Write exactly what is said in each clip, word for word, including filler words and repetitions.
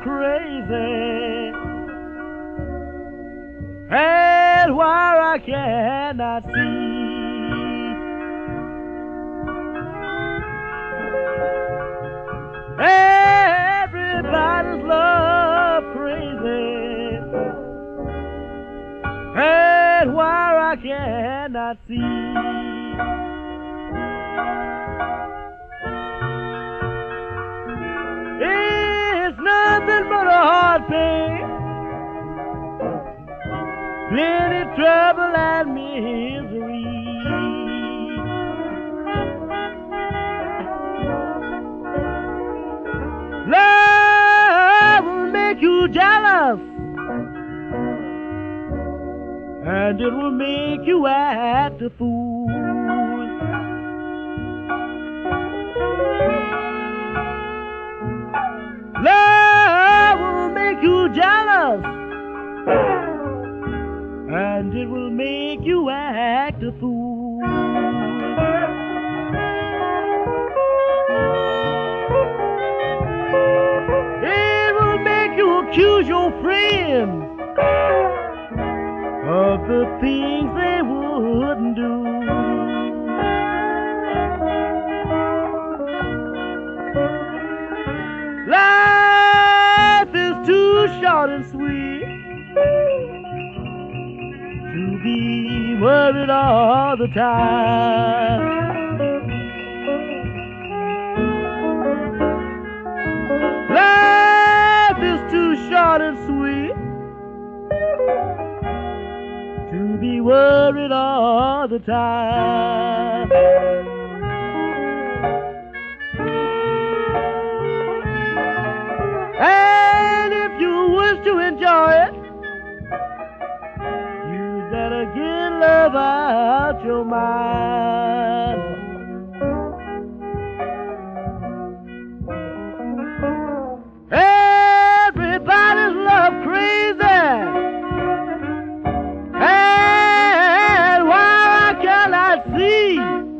crazy, and where I cannot see. Everybody's love crazy, and where I cannot see. It's nothing but a hard pain, plenty trouble and misery. Love will make you jealous, and it will make you act a fool. Love will make you jealous, and it will make you act a fool. It will make you accuse your friends of the things they wouldn't do. Life is too short and sweet to be worried all the time. Life is too short and sweet to be worried all the time. And if you wish to enjoy it, you better get love out your mind. Everybody's love crazy, and why I cannot see.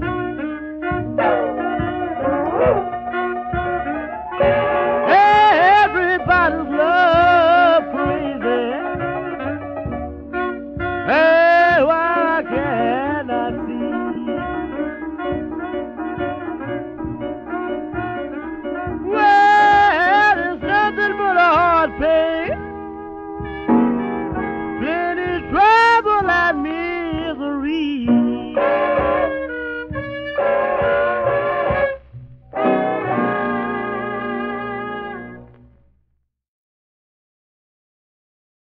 Everybody's love crazy, and why I cannot see. Well, it's nothing but a hard pain, plenty trouble and misery.